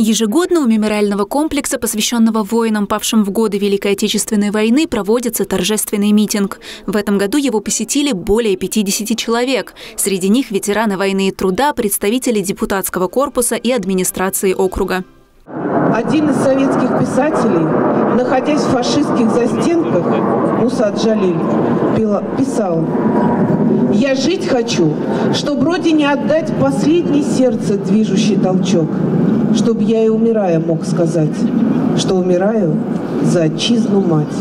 Ежегодно у мемориального комплекса, посвященного воинам, павшим в годы Великой Отечественной войны, проводится торжественный митинг. В этом году его посетили более 50 человек. Среди них ветераны войны и труда, представители депутатского корпуса и администрации округа. Один из советских писателей, находясь в фашистских застенках, Мусат Джалиль, писал: «Я жить хочу, чтобы Родине отдать последний сердце движущий толчок, чтобы я и умирая мог сказать, что умираю за отчизну мать».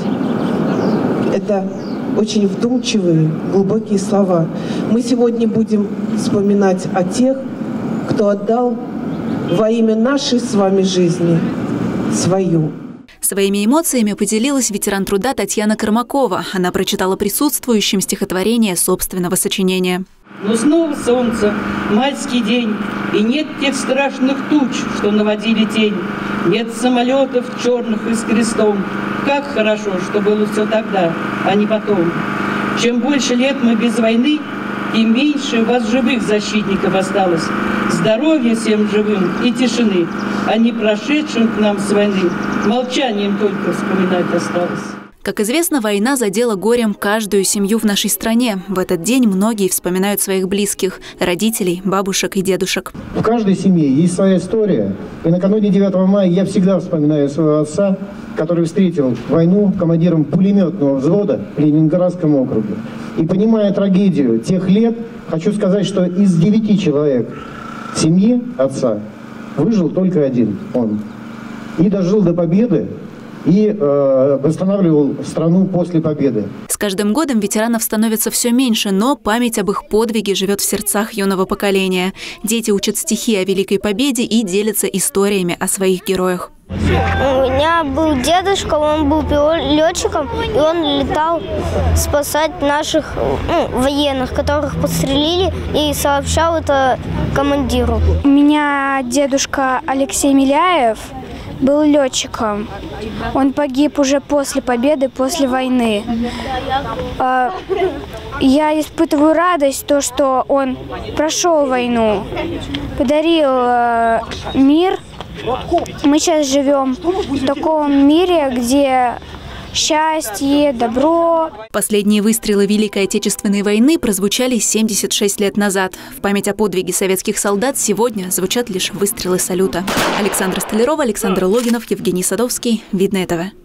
Это очень вдумчивые, глубокие слова. Мы сегодня будем вспоминать о тех, кто отдал во имя нашей с вами жизни свою. Своими эмоциями поделилась ветеран труда Татьяна Кормакова. Она прочитала присутствующим стихотворение собственного сочинения. Но снова солнце, майский день, и нет тех страшных туч, что наводили тень. Нет самолетов черных и с крестом. Как хорошо, что было все тогда, а не потом. Чем больше лет мы без войны, тем меньше у вас живых защитников осталось. Здоровья всем живым и тишины, а не прошедшим к нам с войны молчанием только вспоминать осталось. Как известно, война задела горем каждую семью в нашей стране. В этот день многие вспоминают своих близких – родителей, бабушек и дедушек. В каждой семье есть своя история. И накануне 9 мая я всегда вспоминаю своего отца, который встретил войну командиром пулеметного взвода в Ленинградском округе. И понимая трагедию тех лет, хочу сказать, что из 9 человек семьи отца выжил только один – он. И дожил до победы, и восстанавливал страну после победы. С каждым годом ветеранов становится все меньше, но память об их подвиге живет в сердцах юного поколения. Дети учат стихи о Великой Победе и делятся историями о своих героях. У меня был дедушка, он был летчиком, и он летал спасать наших военных, которых подстрелили, и сообщал это командиру. У меня дедушка Алексей Миляев был летчиком. Он погиб уже после победы, после войны. Я испытываю радость, то, что он прошел войну, подарил мир. Мы сейчас живем в таком мире, где счастье, добро. Последние выстрелы Великой Отечественной войны прозвучали 76 лет назад. В память о подвиге советских солдат сегодня звучат лишь выстрелы салюта. Александра Столярова, Александр Логинов, Евгений Садовский. Видное ТВ.